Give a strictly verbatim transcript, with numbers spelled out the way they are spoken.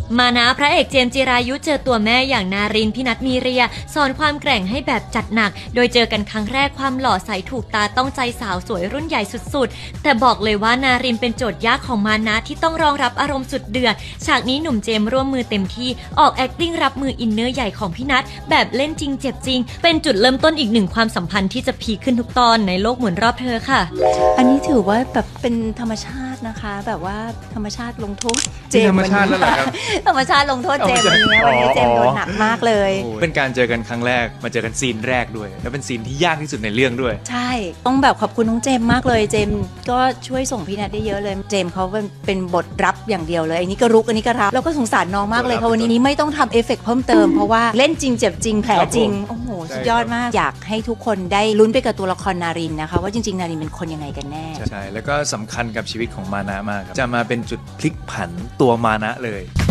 มานะพระเอกเจมส์จิรายุเจอตัวแม่อย่างนารินพินัทมีเรียสอนความแกร่งให้แบบจัดหนักโดยเจอกันครั้งแรกความหล่อใสถูกตาต้องใจสาวสวยรุ่นใหญ่สุดๆแต่บอกเลยว่านารินเป็นโจทย์ยากของมานะที่ต้องรองรับอารมณ์สุดเดือดฉากนี้หนุ่มเจมส์ร่วมมือเต็มที่ออก acting รับมืออินเนอร์ใหญ่ของพินัทแบบเล่นจริงเจ็บจริงเป็นจุดเริ่มต้นอีกหนึ่งความสัมพันธ์ที่จะพีคขึ้นทุกตอนในโลกหมุนรอบเธอค่ะอันนี้ถือว่าแบบเป็นธรรมชาตินะคะแบบว่าธรรมชาติลงโทษเจมส์ธรรมชาติแล้วเหรอครับธรรมชาติลงโทษเจมส์วันนี้วันนี้เจมส์โดนหนักมากเลยเป็นการเจอกันครั้งแรกมาเจอกันซีนแรกด้วยแล้วเป็นซีนที่ยากที่สุดในเรื่องด้วยใช่ต้องแบบขอบคุณน้องเจมส์มากเลยเจมส์ก็ช่วยส่งพี่นัทได้เยอะเลยเจมส์เขาเป็นบทรับอย่างเดียวเลยอันนี้ก็รุกอันนี้ก็รับแล้วก็สงสารน้องมากเลยค่ะวันนี้ไม่ต้องทำเอฟเฟกต์เพิ่มเติมเพราะว่าเล่นจริงเจ็บจริงแผลจริงโอ้โหสุดยอดมากอยากให้ทุกคนได้ลุ้นไปกับตัวละครนารินนะคะว่าจริงๆนารินเป็นคนยังไงกันแน่ใช่แล้วก็สำคัญกับชีวิตของมานะมากครับจะมาเป็นจุดพลิกผันตัวมานะเลย